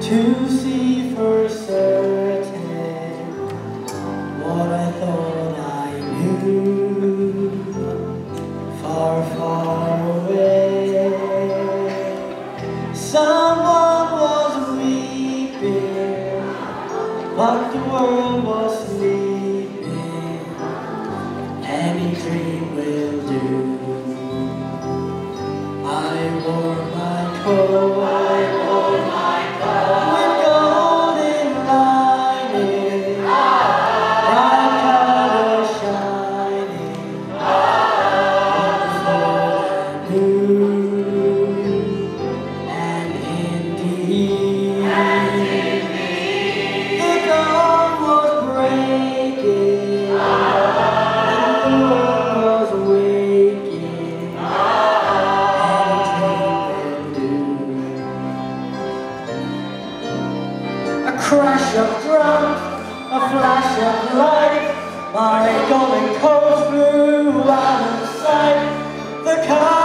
to see for certain what I thought I knew, far, far away. Someone was weeping, but the world was sleeping. Any dream will do. I wore my coat, I wore my coat with golden lining, bright colors shining, wonderful and new. And indeed, the dawn was breaking, and the world was waking. A crash of drums, a flash of light, my golden coat flew out of sight. The car